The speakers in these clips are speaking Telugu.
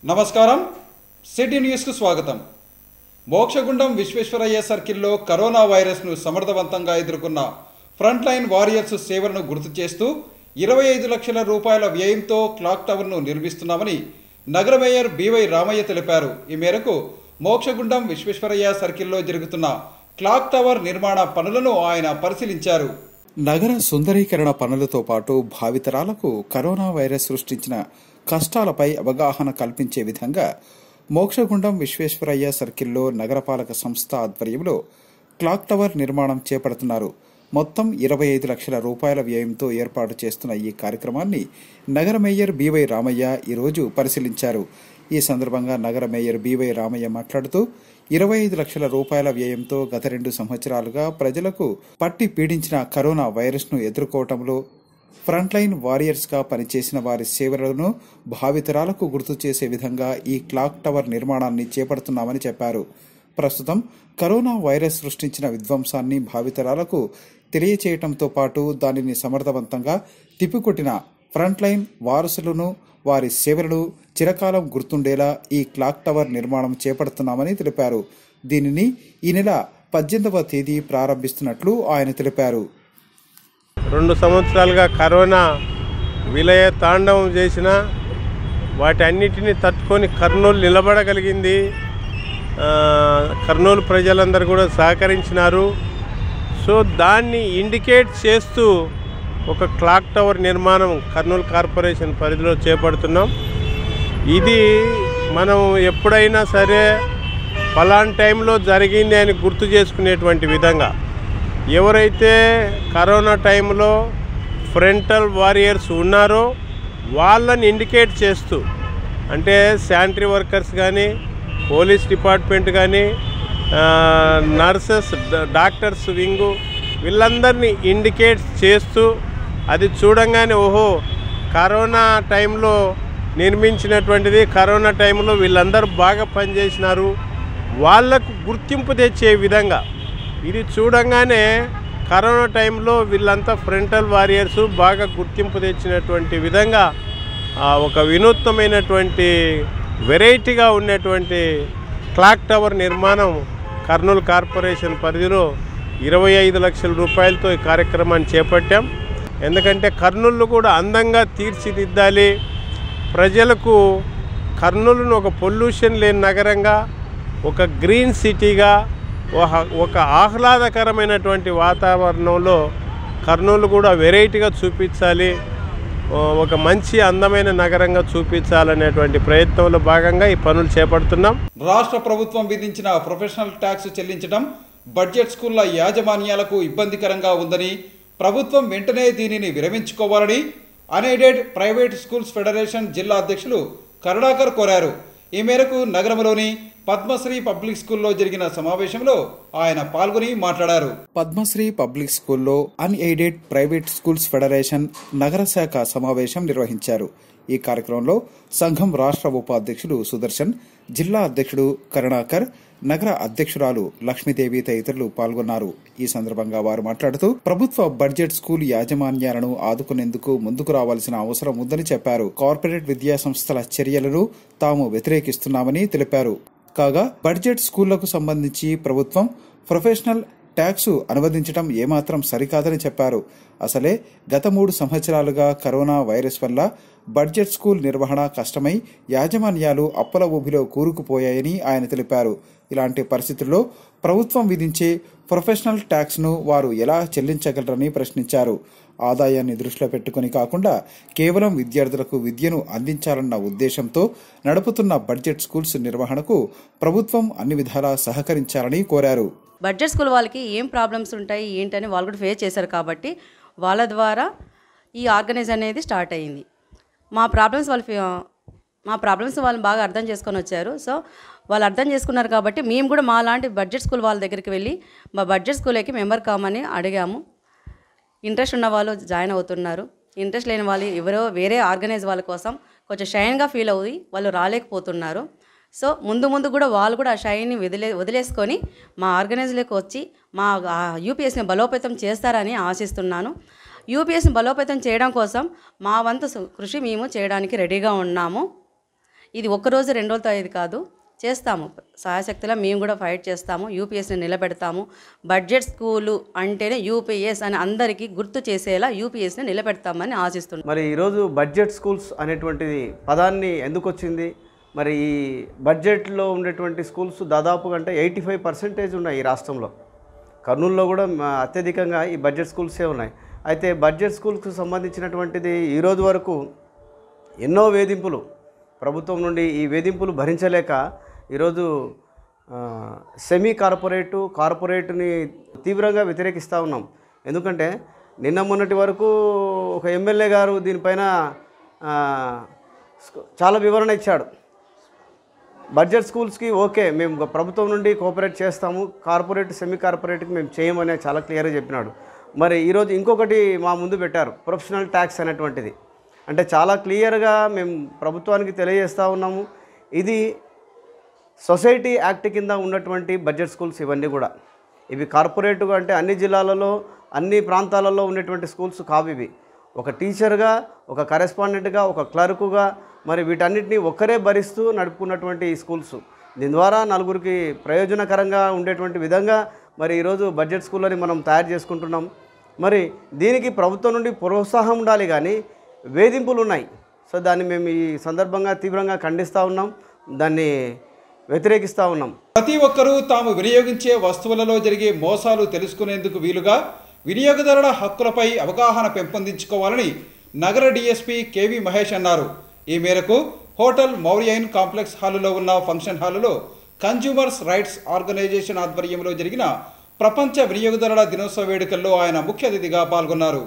నమస్కారం సిటీ న్యూస్కు స్వాగతం. మోక్షగుండం విశ్వేశ్వరయ్య సర్కిల్లో కరోనా వైరస్ను సమర్థవంతంగా ఎదుర్కొన్న ఫ్రంట్ లైన్ వారియర్స్ సేవలను గుర్తు చేస్తూ 25 లక్షల రూపాయల వ్యయంతో క్లాక్ టవర్ను నిర్మిస్తున్నామని నగర మేయర్ బివై రామయ్య తెలిపారు. ఈ మేరకు మోక్షగుండం విశ్వేశ్వరయ్య సర్కిల్లో జరుగుతున్న క్లాక్ టవర్ నిర్మాణ పనులను ఆయన పరిశీలించారు. నగర సుందరీకరణ పనులతో పాటు భావితరాలకు కరోనా వైరస్ సృష్టించిన కష్టాలపై అవగాహన కల్పించే విధంగా మోక్షగుండం విశ్వేశ్వరయ్య సర్కిల్లో నగరపాలక సంస్థ ఆధ్వర్యంలో క్లాక్ టవర్ నిర్మాణం చేపడుతున్నారు. మొత్తం 25 లక్షల రూపాయల వ్యయంతో ఏర్పాటు చేస్తున్న ఈ కార్యక్రమాన్ని నగర మేయర్ బివై రామయ్య ఈరోజు పరిశీలించారు. ఈ సందర్భంగా నగర మేయర్ బివై రామయ్య మాట్లాడుతూ 25 లక్షల రూపాయల వ్యయంతో గత 2 సంవత్సరాలుగా ప్రజలకు పట్టి పీడించిన కరోనా వైరస్ను ఎదుర్కోవటంలో ఫ్రంట్ లైన్ వారియర్స్ గా పనిచేసిన వారి సేవలను భావితరాలకు గుర్తు చేసే విధంగా ఈ క్లాక్ టవర్ నిర్మాణాన్ని చేపడుతున్నామని చెప్పారు. ప్రస్తుతం కరోనా వైరస్ సృష్టించిన విధ్వంసాన్ని భావితరాలకు తెలియచేయటంతో పాటు దానిని సమర్థవంతంగా తిప్పికొట్టిన ఫ్రంట్ లైన్ వారసులను వారి సేవలను చిరకాలం గుర్తుండేలా ఈ క్లాక్ టవర్ నిర్మాణం చేపడుతున్నామని తెలిపారు. దీనిని ఈ నెల 18వ తేదీ ప్రారంభిస్తున్నట్లు ఆయన తెలిపారు. 2 సంవత్సరాలుగా కరోనా విలయ తాండవం చేసిన వాటన్నిటిని తట్టుకొని కర్నూలు నిలబడగలిగింది. కర్నూలు ప్రజలందరూ కూడా సహకరించినారు. సో దాన్ని ఇండికేట్ చేస్తూ ఒక క్లాక్ టవర్ నిర్మాణం కర్నూలు కార్పొరేషన్ పరిధిలో చేపడుతున్నాం. ఇది మనం ఎప్పుడైనా సరే ఫలానా టైంలో జరిగింది అని గుర్తు చేసుకునేటువంటి విధంగా ఎవరైతే కరోనా టైంలో ఫ్రంటల్ వారియర్స్ ఉన్నారో వాళ్ళని ఇండికేట్ చేస్తూ, అంటే శానిటరీ వర్కర్స్ కానీ, పోలీస్ డిపార్ట్మెంట్ కానీ, నర్సెస్, డాక్టర్స్ వింగు వీళ్ళందరినీ ఇండికేట్ చేస్తూ అది చూడంగానే ఓహో కరోనా టైంలో నిర్మించినటువంటిది, కరోనా టైంలో వీళ్ళందరూ బాగా పనిచేసినారు, వాళ్లకు గుర్తింపు తెచ్చే విధంగా ఇది చూడంగానే కరోనా టైంలో వీళ్ళంతా ఫ్రంటల్ వారియర్స్ బాగా గుర్తింపు తెచ్చినటువంటి విధంగా ఒక వినూత్నమైనటువంటి వెరైటీగా ఉన్నటువంటి క్లాక్ టవర్ నిర్మాణం కర్నూలు కార్పొరేషన్ పరిధిలో 25 లక్షల రూపాయలతో ఈ కార్యక్రమాన్ని చేపట్టాం. ఎందుకంటే కర్నూలు కూడా అందంగా తీర్చిదిద్దాలి, ప్రజలకు కర్నూలును ఒక పొల్యూషన్ లేని నగరంగా, ఒక గ్రీన్ సిటీగా, ఒక ఆహ్లాదకరమైనటువంటి వాతావరణంలో కర్నూలు కూడా వెరైటీగా చూపించాలి, ఒక మంచి అందమైన నగరంగా చూపించాలనేటువంటి ప్రయత్నంలో భాగంగా ఈ పనులు చేపడుతున్నాం. రాష్ట్ర ప్రభుత్వం విధించిన ప్రొఫెషనల్ ట్యాక్స్ చెల్లించడం బడ్జెట్ స్కూళ్ల యాజమాన్యాలకు ఇబ్బందికరంగా ఉందని, ప్రభుత్వం వెంటనే దీనిని విరమించుకోవాలని అన్ఎయిడెడ్ ప్రైవేట్ స్కూల్స్ ఫెడరేషన్ జిల్లా అధ్యక్షులు కరుణాకర్ కోరారు. ఈ మేరకు నగరంలోని పద్మశ్రీ పబ్లిక్ స్కూల్లో జరిగిన సమావేశంలో ఆయన పాల్గొని మాట్లాడారు. పద్మశ్రీ పబ్లిక్ స్కూల్లో అన్ఎయిడెడ్ ప్రైవేట్ స్కూల్స్ ఫెడరేషన్ నగర శాఖ సమావేశం నిర్వహించారు. ఈ కార్యక్రమంలో సంఘం రాష్ట్ర ఉపాధ్యక్షుడు సుదర్శన్, జిల్లా అధ్యక్షుడు కరుణాకర్, నగర అధ్యక్షురాలు లక్ష్మీదేవి తదితరులు పాల్గొన్నారు. ఈ సందర్భంగా వారు మాట్లాడుతూ ప్రభుత్వ బడ్జెట్ స్కూల్ యాజమాన్యాలను ఆదుకునేందుకు ముందుకు రావాల్సిన అవసరం ఉందని చెప్పారు. కార్పొరేట్ విద్యా సంస్థల చర్యలను తాము వ్యతిరేకిస్తున్నామని తెలిపారు. కాగా బడ్జెట్ స్కూళ్లకు సంబంధించి ప్రభుత్వం ప్రొఫెషనల్ ట్యాక్స్ అనువదించడం ఏమాత్రం సరికాదని చెప్పారు. అసలే గత 3 సంవత్సరాలుగా కరోనా వైరస్ వల్ల బడ్జెట్ స్కూల్ నిర్వహణ కష్టమై యాజమాన్యాలు అప్పుల ఊబిలో కూరుకుపోయాయని ఆయన తెలిపారు. ఇలాంటి పరిస్థితుల్లో ప్రభుత్వం విధించే ప్రొఫెషనల్ ట్యాక్స్ ను వారు ఎలా చెల్లించగలరని ప్రశ్నించారు. ఆదాయాన్ని దృష్టిలో పెట్టుకుని కాకుండా కేవలం విద్యార్థులకు విద్యను అందించాలన్న ఉద్దేశంతో నడుపుతున్న బడ్జెట్ స్కూల్స్ నిర్వహణకు ప్రభుత్వం అన్ని విధాలా సహకరించాలని కోరారు. బడ్జెట్ స్కూల్ వాళ్ళకి ఏం ప్రాబ్లమ్స్ ఉంటాయి ఏంటని వాళ్ళు కూడా ఫేస్ చేశారు కాబట్టి వాళ్ళ ద్వారా ఈ ఆర్గనైజ్ అనేది స్టార్ట్ అయ్యింది. మా ప్రాబ్లమ్స్ వాళ్ళు బాగా అర్థం చేసుకొని వచ్చారు. సో వాళ్ళు అర్థం చేసుకున్నారు కాబట్టి మేము కూడా మా లాంటి బడ్జెట్ స్కూల్ వాళ్ళ దగ్గరికి వెళ్ళి మా బడ్జెట్ స్కూల్కి మెంబర్ కామని అడిగాము. ఇంట్రెస్ట్ ఉన్న వాళ్ళు జాయిన్ అవుతున్నారు, ఇంట్రెస్ట్ లేని వాళ్ళు ఎవరో వేరే ఆర్గనైజ్ వాళ్ళ కోసం కొంచెం షైన్గా ఫీల్ అవుయి వాళ్ళు రాలేకపోతున్నారు. సో ముందు కూడా వాళ్ళు కూడా ఆ షైన్ని వదిలేసుకొని మా ఆర్గనైజ్లోకి వచ్చి మా యూపీఎస్ని బలోపేతం చేస్తారని ఆశిస్తున్నాను. యూపీఎస్ని బలోపేతం చేయడం కోసం మా వంతు కృషి మేము చేయడానికి రెడీగా ఉన్నాము. ఇది ఒక్కరోజు 2 రోజులతో అయ్యేది కాదు. చేస్తాము, సహాయశక్తిలా మేము కూడా ఫైట్ చేస్తాము. యూపీఎస్ని నిలబెడతాము. బడ్జెట్ స్కూలు అంటేనే యూపీఎస్ అని అందరికీ గుర్తు చేసేలా యూపీఎస్ని నిలబెడతామని ఆశిస్తున్నాం. మరి ఈరోజు బడ్జెట్ స్కూల్స్ అనేటువంటిది పదాన్ని ఎందుకు వచ్చింది? మరి ఈ బడ్జెట్లో ఉండేటువంటి స్కూల్స్ దాదాపుగా అంటే 85% ఉన్నాయి ఈ రాష్ట్రంలో. కర్నూలులో కూడా అత్యధికంగా ఈ బడ్జెట్ స్కూల్సే ఉన్నాయి. అయితే బడ్జెట్ స్కూల్స్కి సంబంధించినటువంటిది ఈరోజు వరకు ఎన్నో వేధింపులు ప్రభుత్వం నుండి, ఈ వేధింపులు భరించలేక ఈరోజు సెమీ కార్పొరేట్ని తీవ్రంగా వ్యతిరేకిస్తూ ఉన్నాం. ఎందుకంటే నిన్న మొన్నటి వరకు ఒక ఎమ్మెల్యే గారు దీనిపైన చాలా వివరణ ఇచ్చాడు. బడ్జెట్ స్కూల్స్కి ఓకే, మేము ప్రభుత్వం నుండి కోఆపరేట్ చేస్తాము, సెమీ కార్పొరేట్కి మేము చేయమని చాలా క్లియర్గా చెప్పినాడు. మరి ఈరోజు ఇంకొకటి మా ముందు పెట్టారు, ప్రొఫెషనల్ ట్యాక్స్ అనేటువంటిది. అంటే చాలా క్లియర్గా మేము ప్రభుత్వానికి తెలియజేస్తూ ఉన్నాము, ఇది సొసైటీ యాక్ట్ కింద ఉన్నటువంటి బడ్జెట్ స్కూల్స్ ఇవన్నీ కూడా. ఇవి కార్పొరేట్గా అంటే అన్ని జిల్లాలలో అన్ని ప్రాంతాలలో ఉన్నటువంటి స్కూల్స్ కావు ఇవి. ఒక టీచర్గా, ఒక కరెస్పాండెంట్గా, ఒక క్లర్కుగా మరి వీటన్నిటిని ఒక్కరే భరిస్తూ నడుపుకున్నటువంటి ఈ స్కూల్స్. దీని ద్వారా నలుగురికి ప్రయోజనకరంగా ఉండేటువంటి విధంగా మరి ఈరోజు బడ్జెట్ స్కూళ్ళని మనం తయారు చేసుకుంటున్నాం. మరి దీనికి ప్రభుత్వం నుండి ప్రోత్సాహం ఉండాలి, కానీ వేధింపులు ఉన్నాయి. సో దాన్ని మేము ఈ సందర్భంగా తీవ్రంగా ఖండిస్తూ ఉన్నాం, దాన్ని వ్యతిరేకిస్తూ ఉన్నాం. ప్రతి ఒక్కరూ తాము వినియోగించే వస్తువులలో జరిగే మోసాలు తెలుసుకునేందుకు వీలుగా వినియోగదారుల హక్కులపై అవగాహన పెంపొందించుకోవాలని నగర డీఎస్పీ కేవీ మహేష్ అన్నారు. ఈ మేరకు హోటల్ మౌర్యన్ కాంప్లెక్స్ హాలులో ఉన్న ఫంక్షన్ హాలులో కన్జ్యూమర్స్ రైట్స్ ఆర్గనైజేషన్ ఆధ్వర్యంలో జరిగిన ప్రపంచ వినియోగదారుల దినోత్సవ వేడుకల్లో ఆయన ముఖ్య అతిథిగా పాల్గొన్నారు.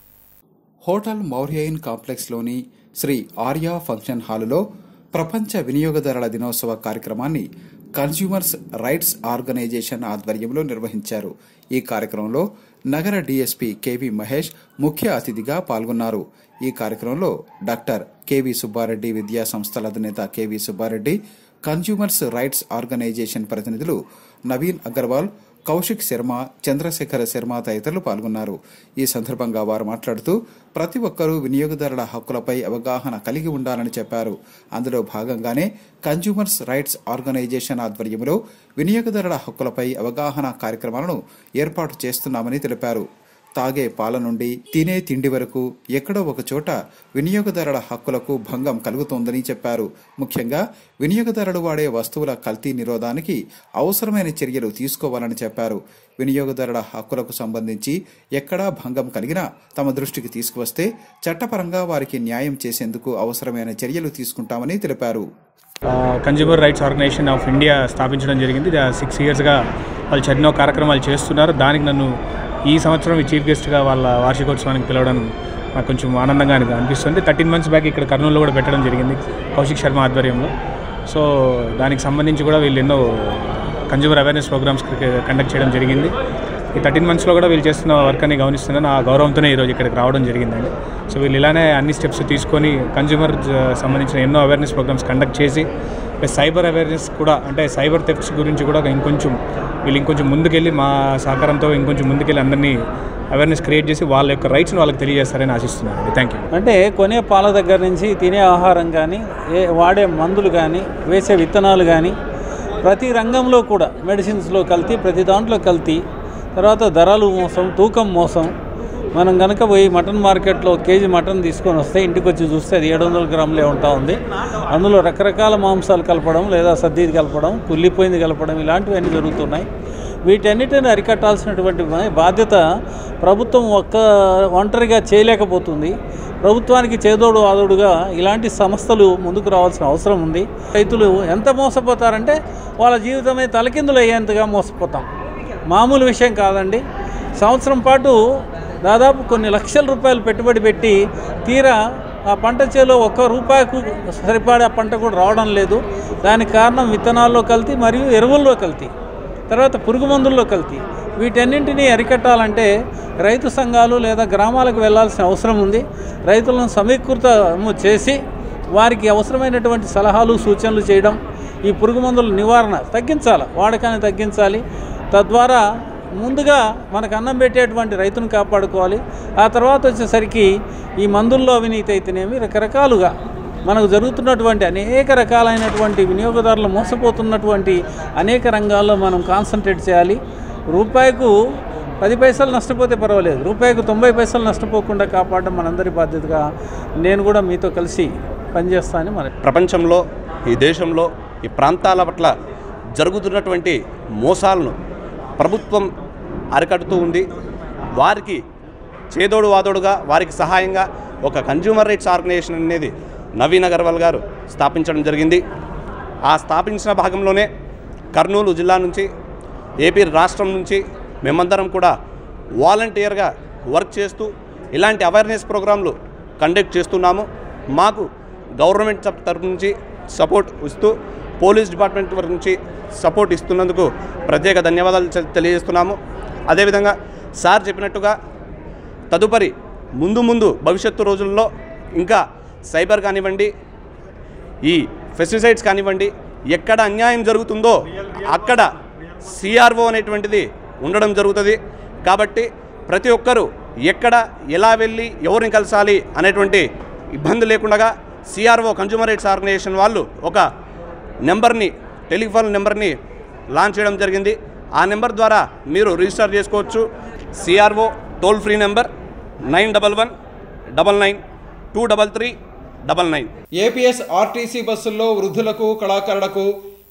హోటల్ మౌర్యన్ కాంప్లెక్స్లోని శ్రీ ఆర్యా ఫంక్షన్ హాలులో ప్రపంచ వినియోగదారుల దినోత్సవ కార్యక్రమాన్ని కన్జ్యూమర్స్ రైట్స్ ఆర్గనైజేషన్ ఆధ్వర్యంలో నిర్వహించారు. ఈ కార్యక్రమంలో నగర డీఎస్పీ కేవీ మహేష్ ముఖ్య అతిథిగా పాల్గొన్నారు. ఈ కార్యక్రమంలో డాక్టర్ కేవీ సుబ్బారెడ్డి, విద్యా సంస్థల అధినేత KV Subba Reddy, consumers rights organisation ప్రతినిధులు నవీన్ అగర్వాల్, కౌశిక్ శర్మ, చంద్రశేఖర శర్మ తదితరులు పాల్గొన్నారు. ఈ సందర్భంగా వారు మాట్లాడుతూ ప్రతి ఒక్కరూ వినియోగదారుల హక్కులపై అవగాహన కలిగి ఉండాలని చెప్పారు. అందులో భాగంగానే కన్జ్యూమర్స్ రైట్స్ ఆర్గనైజేషన్ ఆధ్వర్యంలో వినియోగదారుల హక్కులపై అవగాహన కార్యక్రమాలను ఏర్పాటు చేస్తున్నామని తెలిపారు. తాగే పాల నుండి తినే తిండి వరకు ఎక్కడో ఒక చోట వినియోగదారుల హక్కులకు భంగం కలుగుతోందని చెప్పారు. ముఖ్యంగా వినియోగదారులు వాడే వస్తువుల కల్తీ నిరోధానికి అవసరమైన చర్యలు తీసుకోవాలని చెప్పారు. వినియోగదారుల హక్కులకు సంబంధించి ఎక్కడా భంగం కలిగినా తమ దృష్టికి తీసుకువస్తే చట్టపరంగా వారికి న్యాయం చేసేందుకు అవసరమైన చర్యలు తీసుకుంటామని తెలిపారు. Consumer rights organisation of India స్థాపించడం జరిగింది. 6 yearsగా వాళ్ళు ఎన్నో కార్యక్రమాలు చేస్తున్నారు. దానికి నన్ను ఈ సంవత్సరం చీఫ్ గెస్ట్గా వాళ్ళ వార్షికోత్సవానికి పిలవడం నాకు కొంచెం ఆనందంగా అనిపిస్తుంది. 13 months బ్యాక్ ఇక్కడ కర్నూలులో కూడా పెట్టడం జరిగింది కౌశిక్ శర్మ ఆధ్వర్యంలో. సో దానికి సంబంధించి కూడా వీళ్ళు ఎన్నో కన్జ్యూమర్ అవేర్నెస్ ప్రోగ్రామ్స్ కండక్ట్ చేయడం జరిగింది. ఈ 13 monthsలో కూడా వీళ్ళు చేస్తున్న వర్క్ అని గమనిస్తున్నాను. ఆ గౌరవంతోనే ఈరోజు ఇక్కడికి రావడం జరిగిందండి. సో వీళ్ళు ఇలానే అన్ని స్టెప్స్ తీసుకొని కన్జ్యూమర్ సంబంధించిన ఎన్నో అవేర్నెస్ ప్రోగ్రామ్స్ కండక్ట్ చేసి ప్లస్ సైబర్ అవేర్నెస్ కూడా, అంటే సైబర్ థెఫ్ట్స్ గురించి కూడా ఇంకొంచెం ముందుకెళ్ళి మా సహకారంతో ఇంకొంచెం ముందుకెళ్ళి అందరినీ అవేర్నెస్ క్రియేట్ చేసి వాళ్ళ యొక్క రైట్స్ని వాళ్ళకి తెలియజేస్తారని ఆశిస్తున్నాను. Thank you. అంటే కొనే పాల దగ్గర నుంచి తినే ఆహారం కానీ, వాడే మందులు కానీ, వేసే విత్తనాలు కానీ, ప్రతి రంగంలో కూడా మెడిసిన్స్లో కల్తీ, ప్రతి దాంట్లో కల్తీ. తర్వాత ధరలు మోసం, తూకం మోసం. మనం కనుక పోయి మటన్ మార్కెట్లో కేజీ మటన్ తీసుకొని వస్తే ఇంటికి వచ్చి చూస్తే అది 700 గ్రాములే ఉంటా ఉంది. అందులో రకరకాల మాంసాలు కలపడం, లేదా సద్దీది కలపడం, కుళ్ళిపోయింది కలపడం, ఇలాంటివన్నీ జరుగుతున్నాయి. వీటన్నిటిని అరికట్టాల్సినటువంటి బాధ్యత ప్రభుత్వం ఒంటరిగా చేయలేకపోతుంది. ప్రభుత్వానికి చేదోడు ఆదోడుగా ఇలాంటి సంస్థలు ముందుకు రావాల్సిన అవసరం ఉంది. రైతులు ఎంత మోసపోతారంటే వాళ్ళ జీవితమే తలకిందులు అయ్యేంతగా మోసపోతాం. మామూలు విషయం కాదండి. సంవత్సరం పాటు దాదాపు కొన్ని లక్షల రూపాయలు పెట్టుబడి పెట్టి తీరా ఆ పంట చేలో ₹1 సరిపడే పంట కూడా రావడం లేదు. దానికి కారణం విత్తనాల్లో కల్తీ మరియు ఎరువుల్లో కల్తీ, తర్వాత పురుగు మందుల్లో కల్తీ. వీటన్నింటినీ అరికట్టాలంటే రైతు సంఘాలు లేదా గ్రామాలకు వెళ్లాల్సిన అవసరం ఉంది. రైతులను సమీకృతము చేసి వారికి అవసరమైనటువంటి సలహాలు, సూచనలు చేయడం, ఈ పురుగు మందుల నివారణ తగ్గించాలి, వాడకాన్ని తగ్గించాలి. తద్వారా ముందుగా మనకు అన్నం పెట్టేటువంటి రైతును కాపాడుకోవాలి. ఆ తర్వాత వచ్చేసరికి ఈ మందుల్లో అవినీతి అయితేనేమి రకరకాలుగా మనకు జరుగుతున్నటువంటి అనేక రకాలైనటువంటి వినియోగదారులు మోసపోతున్నటువంటి అనేక రంగాల్లో మనం కాన్సన్ట్రేట్ చేయాలి. రూపాయికు 10 పైసలు నష్టపోతే పర్వాలేదు, రూపాయికు 90 పైసలు నష్టపోకుండా కాపాడడం మనందరి బాధ్యతగా నేను కూడా మీతో కలిసి పనిచేస్తానని మన ప్రపంచంలో, ఈ దేశంలో, ఈ ప్రాంతాల పట్ల జరుగుతున్నటువంటి మోసాలను ప్రభుత్వం అరికడుతూ ఉంది. వారికి చేదోడు వాదోడుగా, వారికి సహాయంగా ఒక కన్జ్యూమర్ రైట్స్ ఆర్గనైజేషన్ అనేది నవీన్ అగర్వాల్ గారు స్థాపించడం జరిగింది. ఆ స్థాపించిన భాగంలోనే కర్నూలు జిల్లా నుంచి, ఏపీ రాష్ట్రం నుంచి మేమందరం కూడా వాలంటీర్గా వర్క్ చేస్తూ ఇలాంటి అవేర్నెస్ ప్రోగ్రాంలు కండక్ట్ చేస్తున్నాము. మాకు గవర్నమెంట్ తరఫు నుంచి సపోర్ట్ ఇస్తూ, పోలీస్ డిపార్ట్మెంట్ వరకు నుంచి సపోర్ట్ ఇస్తున్నందుకు ప్రత్యేక ధన్యవాదాలు తెలియజేస్తున్నాము. అదేవిధంగా సార్ చెప్పినట్టుగా తదుపరి ముందు భవిష్యత్తు రోజుల్లో ఇంకా సైబర్ కానివ్వండి, ఈ పెస్టిసైడ్స్ కానివ్వండి, ఎక్కడ అన్యాయం జరుగుతుందో అక్కడ సిఆర్ఓ అనేటువంటిది ఉండడం జరుగుతుంది. కాబట్టి ప్రతి ఒక్కరూ ఎక్కడ ఎలా వెళ్ళి ఎవరిని కలసాలి అనేటువంటి ఇబ్బంది లేకుండా సిఆర్ఓ కన్జ్యూమర్ రైట్స్ ఆర్గనైజేషన్ వాళ్ళు ఒక నెంబర్ని, టెలిఫోన్ నెంబర్ని లాంచ్ చేయడం జరిగింది. ఆ నెంబర్ ద్వారా మీరు రిజిస్టర్ చేసుకోవచ్చు. CRO toll free number 9199923399. APS RTC బస్సుల్లో వృద్ధులకు, కళాకారులకు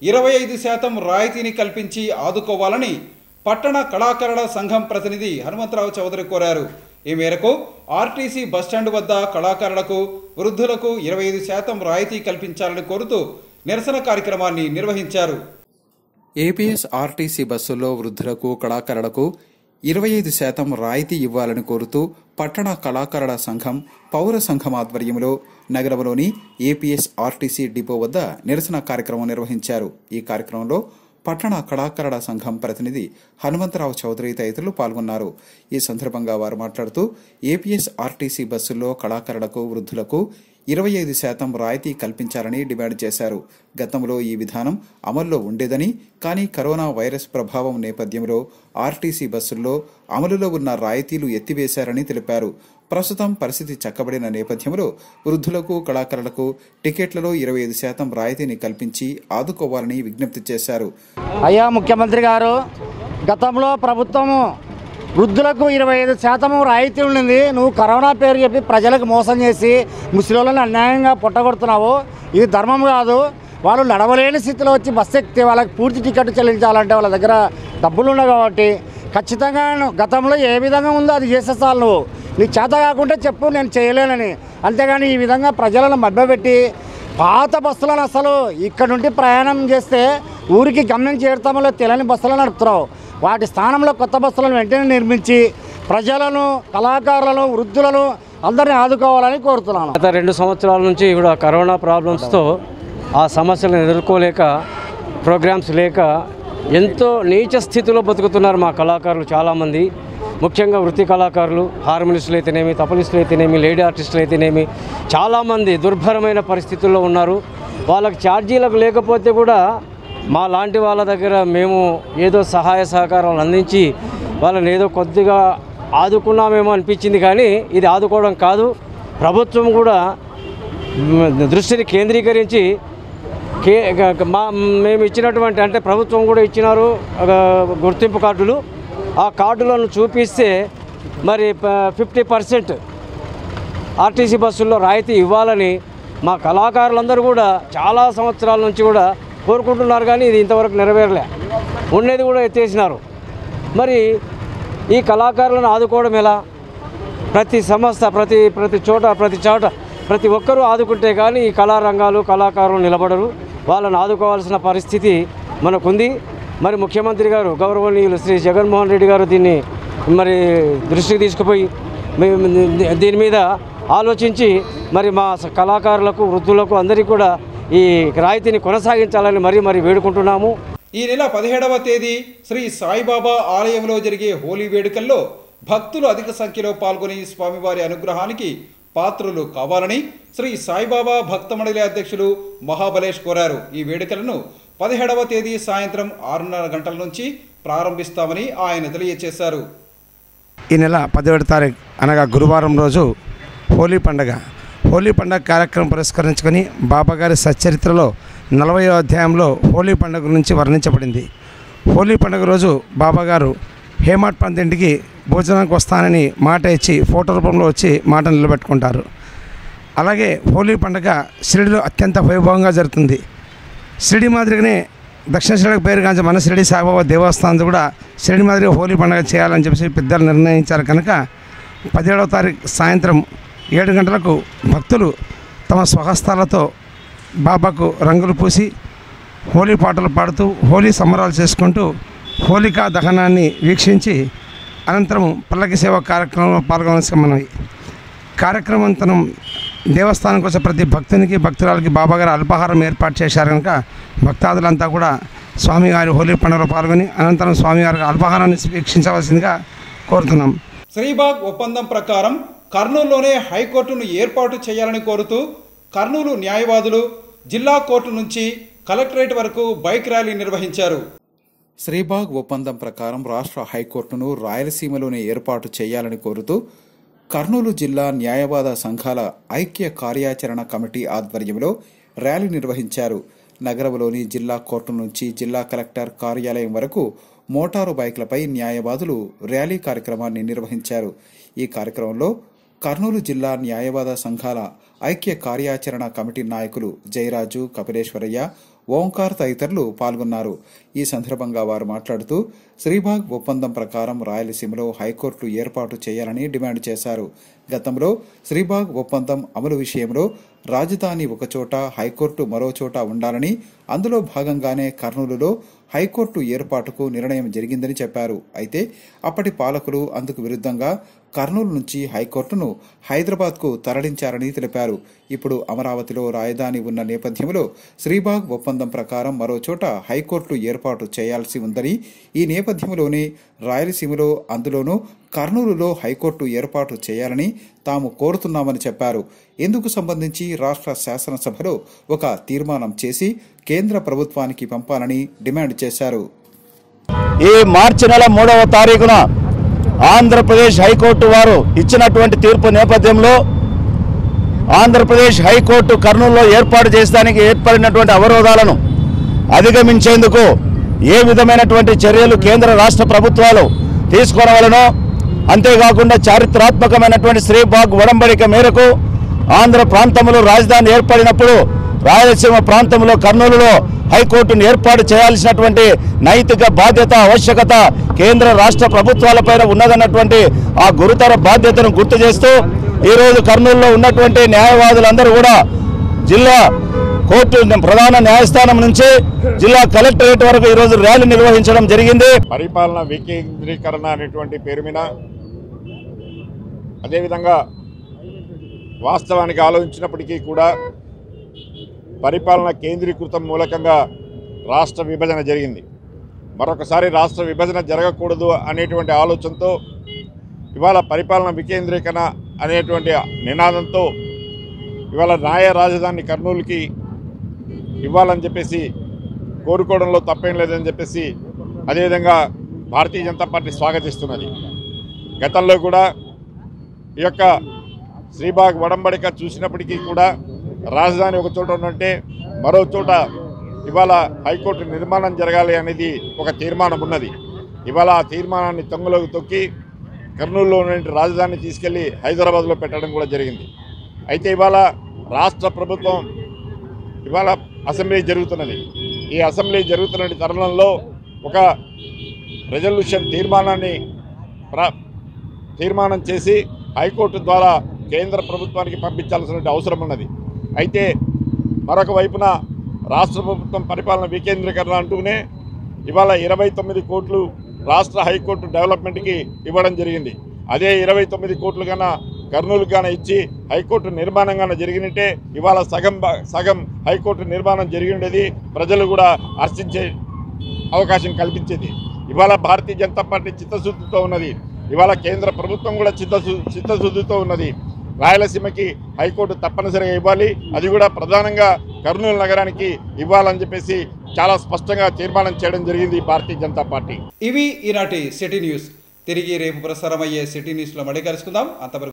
25% రాయితీని కల్పించి ఆదుకోవాలని పట్టణ కళాకారుల సంఘం ప్రతినిధి హనుమంతరావు చౌదరి కోరారు. ఈ మేరకు ఆర్టీసీ బస్టాండ్ వద్ద కళాకారులకు, వృద్ధులకు 25% రాయితీ కల్పించాలని కోరుతూ నిరసన కార్యక్రమాన్ని నిర్వహించారు. ఏపీఎస్ ఆర్టీసీ బస్సుల్లో వృద్ధులకు, కళాకారులకు 25% రాయితీ ఇవ్వాలని కోరుతూ పట్టణ కళాకారుల సంఘం, పౌర సంఘం ఆధ్వర్యంలో నగరంలోని ఏపీఎస్ ఆర్టీసీ డిపో వద్ద నిరసన కార్యక్రమం నిర్వహించారు. ఈ కార్యక్రమంలో పట్టణ కళాకారుల సంఘం ప్రతినిధి హనుమంతరావు చౌదరి తదితరులు పాల్గొన్నారు. ఈ సందర్భంగా వారు మాట్లాడుతూ ఏపీఎస్ ఆర్టీసీ బస్సుల్లో కళాకారులకు, వృద్ధులకు 25% రాయితీ కల్పించాలని డిమాండ్ చేశారు. గతంలో ఈ విధానం అమల్లో ఉండేదని, కానీ కరోనా వైరస్ ప్రభావం నేపథ్యంలో ఆర్టీసీ బస్సుల్లో అమలులో ఉన్న రాయితీలు ఎత్తివేశారని తెలిపారు. ప్రస్తుతం పరిస్థితి చక్కబడిన నేపథ్యంలో వృద్ధులకు, కళాకారులకు టికెట్లలో 25% రాయితీని కల్పించి ఆదుకోవాలని విజ్ఞప్తి చేశారు. అయ్యా ముఖ్యమంత్రి గారు, గతంలో ప్రభుత్వము వృద్ధులకు 25% రాయితీ ఉండింది. నువ్వు కరోనా పేరు చెప్పి ప్రజలకు మోసం చేసి ముసలిళ్ళని అన్యాయంగా పుట్టగొడుతున్నావు. ఇది ధర్మం కాదు. వాళ్ళు నడవలేని స్థితిలో వచ్చి బస్సు ఎక్కితే వాళ్ళకి పూర్తి టికెట్ చెల్లించాలంటే వాళ్ళ దగ్గర డబ్బులు ఉండవు. కాబట్టి ఖచ్చితంగా గతంలో ఏ విధంగా ఉందో అది చేసేస్తాను. నువ్వు నీకు చేత కాకుంటే చెప్పు, నేను చేయలేనని. అంతేగాని ఈ విధంగా ప్రజలను మభ్యపెట్టి పాత బస్సులను అసలు ఇక్కడ నుండి ప్రయాణం చేస్తే ఊరికి గమ్యం చేరుతామో తెలియని బస్సులను నడుపుతున్నావు. వాటి స్థానంలో కొత్త బస్సులను వెంటనే నిర్మించి ప్రజలను, కళాకారులను, వృద్ధులను అందరినీ ఆదుకోవాలని కోరుతున్నాను. గత 2 సంవత్సరాల నుంచి కూడా కరోనా ప్రాబ్లమ్స్తో ఆ సమస్యలను ఎదుర్కోలేక, ప్రోగ్రామ్స్ లేక ఎంతో నీచ స్థితిలో బతుకుతున్నారు మా కళాకారులు చాలామంది. ముఖ్యంగా వృత్తి కళాకారులు, హార్మోనిస్టులు అయితేనేమి, తపలిస్టులు అయితేనేమి, లేడీ ఆర్టిస్టులు అయితేనేమి చాలామంది దుర్భరమైన పరిస్థితుల్లో ఉన్నారు. వాళ్ళకి ఛార్జీలకు లేకపోతే కూడా మా లాంటి వాళ్ళ దగ్గర మేము ఏదో సహాయ సహకారాలు అందించి వాళ్ళని ఏదో కొద్దిగా ఆదుకున్నామేమో అనిపించింది. కానీ ఇది ఆదుకోవడం కాదు. ప్రభుత్వం కూడా దృష్టిని కేంద్రీకరించి మేము ఇచ్చినటువంటి, అంటే ప్రభుత్వం కూడా ఇచ్చినారు గుర్తింపు కార్డులు. ఆ కార్డులను చూపిస్తే మరి 50% ఆర్టీసీ బస్సుల్లో రాయితీ ఇవ్వాలని మా కళాకారులందరూ కూడా చాలా సంవత్సరాల నుంచి కూడా కోరుకుంటున్నారు. కానీ ఇది ఇంతవరకు నెరవేరలే. ఉండేది కూడా ఎత్తేసినారు. మరి ఈ కళాకారులను ఆదుకోవడం ఎలా? ప్రతి సంస్థ, ప్రతి చోట ప్రతి ఒక్కరూ ఆదుకుంటే కానీ ఈ కళారంగాలు, కళాకారులు నిలబడరు. వాళ్ళని ఆదుకోవాల్సిన పరిస్థితి మనకుంది. మరి ముఖ్యమంత్రి గారు, గౌరవనీయులు శ్రీ జగన్మోహన్ రెడ్డి గారు దీన్ని మరి దృష్టికి తీసుకుపోయి దీని మీద ఆలోచించి మరి మా కళాకారులకు, వృద్ధులకు అందరికీ కూడా ఈ రాయితీని కొనసాగించాలని మరీ వేడుకుంటున్నాము. ఈ నెల 17వ తేదీ శ్రీ సాయిబాబా ఆలయంలో జరిగే హోలీ వేడుకల్లో భక్తులు అధిక సంఖ్యలో పాల్గొని స్వామివారి అనుగ్రహానికి పాత్రులు కావాలని శ్రీ సాయిబాబా భక్త మండలి అధ్యక్షులు మహాబలేష్ కోరారు. ఈ వేడుకలను 17వ తేదీ సాయంత్రం 6:30 గంటల నుంచి ప్రారంభిస్తామని ఆయన తెలియజేశారు. ఈ నెల 17వ తారీఖు అనగా గురువారం రోజు హోలీ పండుగ హోలీ పండుగ కార్యక్రమం పురస్కరించుకొని బాబాగారి సచ్చరిత్రలో 40వ అధ్యాయంలో హోలీ పండుగ గురించి వర్ణించబడింది. హోలీ పండుగ రోజు బాబాగారు హేమాడ్ పంత్ ఇంటికి భోజనానికి వస్తానని మాట ఇచ్చి ఫోటో రూపంలో వచ్చి మాట నిలబెట్టుకుంటారు. అలాగే హోలీ పండుగ షిరిడిలో అత్యంత వైభవంగా జరుగుతుంది. షిరిడి మాదిరిగానే దక్షిణ షిరిడికి పేరుగాంచ మన షిరిడి సాయిబాబా దేవస్థానం కూడా షిరిడి మాదిరిగా హోలీ పండుగ చేయాలని చెప్పేసి పెద్దలు నిర్ణయించారు. కనుక 17వ తారీఖు సాయంత్రం 7 గంటలకు భక్తులు తమ స్వహస్తాలతో బాబాకు రంగులు పూసి హోలీ పాటలు పాడుతూ హోలీ సంబరాలు చేసుకుంటూ హోలికా దహనాన్ని వీక్షించి అనంతరం పల్లకి సేవ కార్యక్రమంలో పాల్గొనవలసిన మనవి. కార్యక్రమంతరం దేవస్థానానికి వచ్చే ప్రతి భక్తునికి భక్తురాలకి బాబాగారు అల్పాహారం ఏర్పాటు చేశారు. కనుక భక్తాదులంతా కూడా స్వామివారి హోలీ పండుగలో పాల్గొని అనంతరం స్వామివారి అల్పాహారాన్ని వీక్షించవలసిందిగా కోరుతున్నాం. శ్రీబాగ్ ఒప్పందం ప్రకారం కర్నూలులోనే హైకోర్టును ఏర్పాటు చేయాలని కోరుతూ కర్నూలు న్యాయవాదులు జిల్లా కోర్టు నుంచి కలెక్టరేట్ వరకు బైక్ ర్యాలీ నిర్వహించారు. శ్రీబాగ్ ఒప్పందం ప్రకారం రాష్ట్ర హైకోర్టును రాయలసీమలోనే ఏర్పాటు చేయాలని కోరుతూ కర్నూలు జిల్లా న్యాయవాద సంఘాల ఐక్య కార్యాచరణ కమిటీ ఆధ్వర్యంలో ర్యాలీ నిర్వహించారు. నగరంలోని జిల్లా కోర్టు నుంచి జిల్లా కలెక్టర్ కార్యాలయం వరకు మోటారు బైక్లపై న్యాయవాదులు ర్యాలీ కార్యక్రమాన్ని నిర్వహించారు. ఈ కార్యక్రమంలో కర్నూలు జిల్లా న్యాయవాద సంఘాల ఐక్య కార్యాచరణ కమిటీ నాయకులు జయరాజు, కపిలేశ్వరయ్య, ఓంకార్ తదితరులు పాల్గొన్నారు. ఈ సందర్భంగా వారు మాట్లాడుతూ శ్రీబాగ్ ఒప్పందం ప్రకారం రాయలసీమలో హైకోర్టు ఏర్పాటు చేయాలని డిమాండ్ చేశారు. గతంలో శ్రీబాగ్ ఒప్పందం అమలు విషయంలో రాజధాని ఒకచోట హైకోర్టు మరోచోట ఉండాలని, అందులో భాగంగానే కర్నూలులో హైకోర్టు ఏర్పాటుకు నిర్ణయం జరిగిందని చెప్పారు. అయితే అప్పటి పాలకులు అందుకు విరుద్ధంగా కర్నూలు నుంచి హైకోర్టును హైదరాబాద్కు తరలించారని తెలిపారు. ఇప్పుడు అమరావతిలో రాజధాని ఉన్న నేపథ్యంలో శ్రీబాగ్ ఒప్పందం ప్రకారం మరోచోట హైకోర్టు ఏర్పాటు చేయాల్సి ఉందని, ఈ నేపథ్యంలోనే రాయలసీమలో అందులోనూ కర్నూలులో హైకోర్టు ఏర్పాటు చేయాలని తాము కోరుతున్నామని చెప్పారు. ఇందుకు సంబంధించి రాష్ట్ర శాసనసభలో ఒక తీర్మానం చేసి కేంద్ర ప్రభుత్వానికి పంపాలని డిమాండ్ చేశారు. ఈ మార్చి నెల 3వ తారీఖున ఆంధ్రప్రదేశ్ హైకోర్టు వారు ఇచ్చినటువంటి తీర్పు నేపథ్యంలో ఆంధ్రప్రదేశ్ హైకోర్టు కర్నూలులో ఏర్పాటు చేసడానికి ఏర్పడినటువంటి అవరోధాలను అధిగమించేందుకు ఏ విధమైనటువంటి చర్యలు కేంద్ర రాష్ట్ర ప్రభుత్వాలు తీసుకోవాలనో, అంతేకాకుండా చారిత్రాత్మకమైనటువంటి శ్రీబాగ్ ఒడంబడిక మేరకు ఆంధ్ర ప్రాంతంలో రాజధాని ఏర్పడినప్పుడు రాయలసీమ ప్రాంతంలో కర్నూలులో హైకోర్టును ఏర్పాటు చేయాల్సినటువంటి నైతిక బాధ్యత, ఆవశ్యకత కేంద్ర రాష్ట్ర ప్రభుత్వాలపైన ఉన్నదన్నటువంటి ఆ గురుతర బాధ్యతను గుర్తు చేస్తూ ఈరోజు కర్నూలులో ఉన్నటువంటి న్యాయవాదులందరూ కూడా జిల్లా కోర్టు ప్రధాన న్యాయస్థానం నుంచి జిల్లా కలెక్టరేట్ వరకు ఈరోజు ర్యాలీ నిర్వహించడం జరిగింది. పరిపాలన వికేంద్రీకరణ అనేటువంటి పేరు మీద, అదేవిధంగా వాస్తవానికి ఆలోచించినప్పటికీ కూడా పరిపాలన కేంద్రీకృతం మూలకంగా రాష్ట్ర విభజన జరిగింది. మరొకసారి రాష్ట్ర విభజన జరగకూడదు అనేటువంటి ఆలోచనతో ఇవాళ పరిపాలన వికేంద్రీకరణ అనేటువంటి నినాదంతో ఇవాళ న్యాయ రాజధాని కర్నూలుకి ఇవ్వాలని చెప్పేసి కోరుకోవడంలో తప్పేం లేదని చెప్పేసి అదేవిధంగా భారతీయ జనతా పార్టీ స్వాగతిస్తున్నది. గతంలో కూడా ఈ యొక్క శ్రీబాగ్ ఒడంబడిక చూసినప్పటికీ కూడా రాజధాని ఒక చోట ఉన్నట్టే మరో చోట ఇవాళ హైకోర్టు నిర్మాణం జరగాలి అనేది ఒక తీర్మానం ఉన్నది. ఇవాళ ఆ తీర్మానాన్ని తొంగలోకి తొక్కి కర్నూలులో ఉన్న రాజధాని తీసుకెళ్లి హైదరాబాద్లో పెట్టడం కూడా జరిగింది. అయితే ఇవాళ రాష్ట్ర ప్రభుత్వం ఇవాళ అసెంబ్లీ జరుగుతున్నది. ఈ అసెంబ్లీ జరుగుతున్న తరుణంలో ఒక రెజల్యూషన్ తీర్మానం చేసి హైకోర్టు ద్వారా కేంద్ర ప్రభుత్వానికి పంపించాల్సిన అవసరం ఉన్నది. అయితే మరొక వైపున రాష్ట్ర ప్రభుత్వం పరిపాలన వికేంద్రీకరణ అంటూనే ఇవాళ 29 కోట్లు రాష్ట్ర హైకోర్టు డెవలప్మెంట్కి ఇవ్వడం జరిగింది. అదే 29 కోట్లు కన్నా కర్నూలు గాన ఇచ్చి హైకోర్టు నిర్మాణం గాన జరిగినట్టే ఇవాళ సగం హైకోర్టు నిర్మాణం జరిగి ఉండేది, ప్రజలు కూడా హర్షించే అవకాశం కల్పించేది. ఇవాళ భారతీయ జనతా పార్టీ చిత్తశుద్ధితో ఉన్నది. ఇవాళ కేంద్ర ప్రభుత్వం కూడా చిత్తశుద్ధితో ఉన్నది. రాయలసీమకి హైకోర్టు తప్పనిసరిగా ఇవ్వాలి, అది కూడా ప్రధానంగా కర్నూలు నగరానికి ఇవ్వాలని చెప్పేసి చాలా స్పష్టంగా తీర్మానం చేయడం జరిగింది భారతీయ జనతా పార్టీ. ఇవి ఈనాటి సిటీ న్యూస్. తిరిగి రేపు ప్రసారమయ్యే సిటీ న్యూస్లో మళ్ళీ కలుసుకుందాం. అంతవరకు